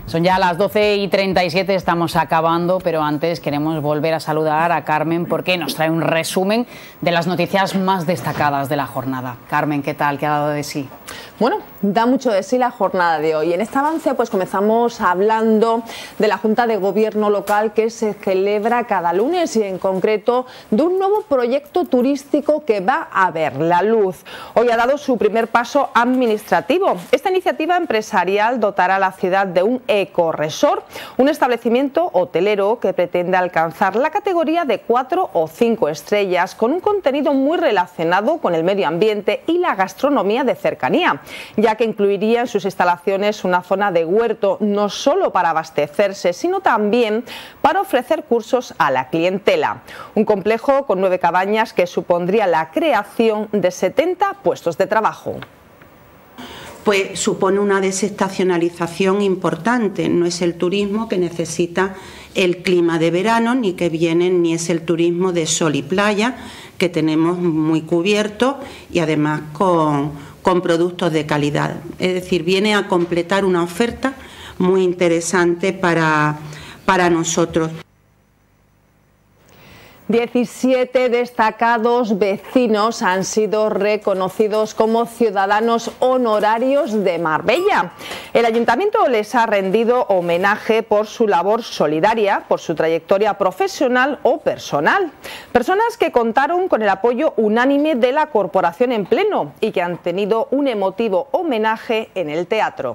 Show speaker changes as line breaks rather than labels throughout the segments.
Son ya las 12:37, estamos acabando, pero antes queremos volver a saludar a Carmen porque nos trae un resumen de las noticias más destacadas de la jornada. Carmen, ¿qué tal? ¿Qué ha dado de sí?
Bueno, da mucho de sí la jornada de hoy. En este avance pues comenzamos hablando de la Junta de Gobierno local que se celebra cada lunes y en concreto de un nuevo proyecto turístico que va a ver la luz. Hoy ha dado su primer paso administrativo. Esta iniciativa empresarial dotará a la ciudad de un ecoresort, un establecimiento hotelero que pretende alcanzar la categoría de 4 o 5 estrellas con un contenido muy relacionado con el medio ambiente y la gastronomía de cercanía, ya que incluiría en sus instalaciones una zona de huerto no solo para abastecerse, sino también para ofrecer cursos a la clientela. Un complejo con 9 cabañas que supondría la creación de 70 puestos de trabajo.
Pues supone una desestacionalización importante. No es el turismo que necesita el clima de verano, ni que viene, ni es el turismo de sol y playa, que tenemos muy cubierto y además con productos de calidad. Es decir, viene a completar una oferta muy interesante para nosotros.
17 destacados vecinos han sido reconocidos como ciudadanos honorarios de Marbella. El ayuntamiento les ha rendido homenaje por su labor solidaria, por su trayectoria profesional o personal. Personas que contaron con el apoyo unánime de la corporación en pleno y que han tenido un emotivo homenaje en el teatro.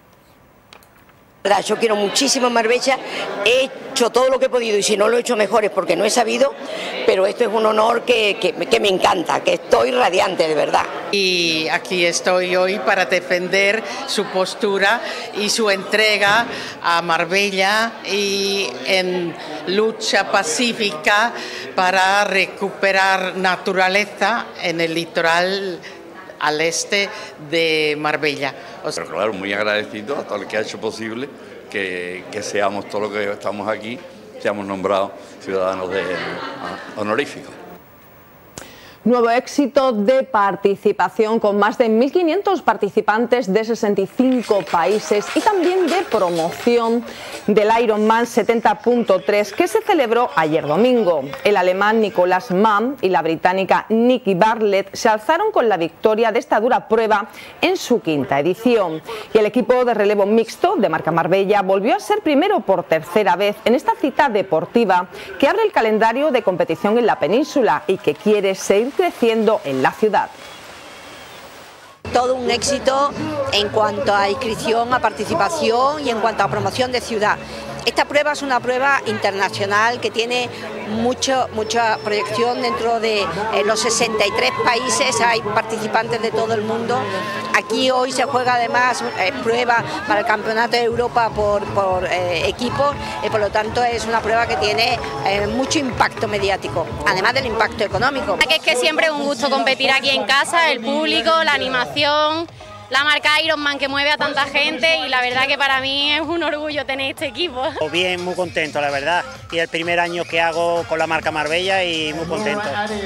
Yo quiero muchísimo Marbella, he hecho todo lo que he podido y si no lo he hecho mejor es porque no he sabido, pero esto es un honor que me encanta, que estoy radiante de verdad.
Y aquí estoy hoy para defender su postura y su entrega a Marbella y en lucha pacífica para recuperar naturaleza en el litoral al este de Marbella.
Pero claro, muy agradecido a todo el que ha hecho posible que seamos, todo lo que estamos aquí, seamos nombrados ciudadanos honoríficos.
Nuevo éxito de participación con más de 1.500 participantes de 65 países y también de promoción del Ironman 70.3 que se celebró ayer domingo. El alemán Nicolas Mann y la británica Nikki Bartlett se alzaron con la victoria de esta dura prueba en su 5ª edición. Y el equipo de relevo mixto de Marca Marbella volvió a ser primero por tercera vez en esta cita deportiva que abre el calendario de competición en la península y que quiere seguir creciendo en la ciudad.
Todo un éxito en cuanto a inscripción, a participación y en cuanto a promoción de ciudad. Esta prueba es una prueba internacional que tiene mucha proyección dentro de los 63 países, hay participantes de todo el mundo. Aquí hoy se juega además prueba para el Campeonato de Europa por equipos, por lo tanto es una prueba que tiene mucho impacto mediático, además del impacto económico.
Es que siempre es un gusto competir aquí en casa, el público, la animación, la marca Ironman que mueve a tanta gente y la verdad que para mí es un orgullo tener este equipo.
Bien, muy contento la verdad, y el primer año que hago con la marca Marbella y muy contento.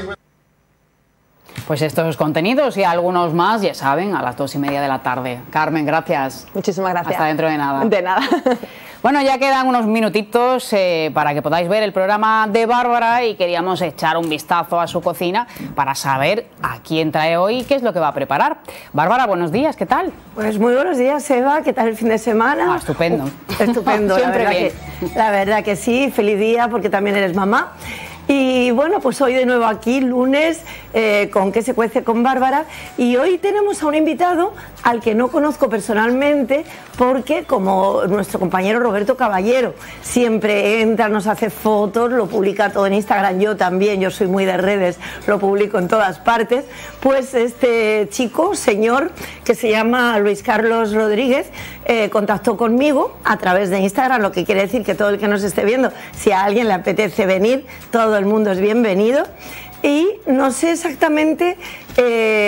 Pues estos contenidos y algunos más, ya saben, a las 2:30 de la tarde. Carmen, gracias.
Muchísimas gracias.
Hasta dentro de nada.
De nada.
Bueno, ya quedan unos minutitos para que podáis ver el programa de Bárbara y queríamos echar un vistazo a su cocina para saber a quién trae hoy y qué es lo que va a preparar. Bárbara, buenos días, ¿qué tal?
Pues muy buenos días, Eva, ¿qué tal el fin de semana?
Estupendo.
Estupendo, la verdad que sí, feliz día porque también eres mamá. Y bueno, pues hoy de nuevo aquí, lunes, con ¿Qué se cuece con Bárbara? Y hoy tenemos a un invitado al que no conozco personalmente porque como nuestro compañero Roberto Caballero siempre entra, nos hace fotos, lo publica todo en Instagram, yo también, yo soy muy de redes, lo publico en todas partes, pues este chico, señor, que se llama Luis Carlos Rodríguez, contactó conmigo a través de Instagram, lo que quiere decir que todo el que nos esté viendo, si a alguien le apetece venir, todo el mundo es bienvenido. Y no sé exactamente qué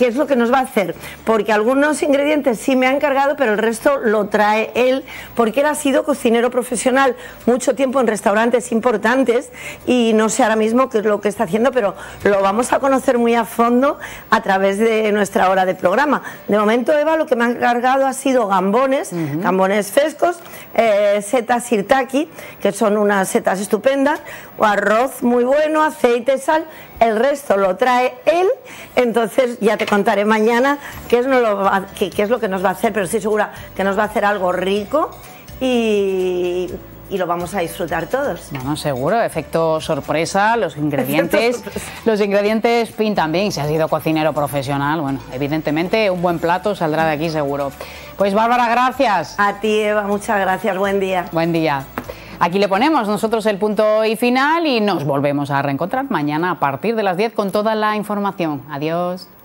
qué es lo que nos va a hacer, porque algunos ingredientes sí me ha encargado, pero el resto lo trae él, porque él ha sido cocinero profesional mucho tiempo en restaurantes importantes y no sé ahora mismo qué es lo que está haciendo, pero lo vamos a conocer muy a fondo a través de nuestra hora de programa. De momento, Eva, lo que me ha encargado ha sido gambones, gambones frescos, setas sirtaki, que son unas setas estupendas, o arroz muy bueno, aceite, sal. El resto lo trae él, entonces ya te contaré mañana qué es lo que nos va a hacer, pero estoy segura que nos va a hacer algo rico y lo vamos a disfrutar todos.
Bueno, seguro, efecto sorpresa, los ingredientes pintan bien. Si has sido cocinero profesional, bueno, evidentemente un buen plato saldrá de aquí seguro. Pues Bárbara, gracias.
A ti, Eva, muchas gracias, buen día.
Buen día. Aquí le ponemos nosotros el punto y final y nos volvemos a reencontrar mañana a partir de las 10 con toda la información. Adiós.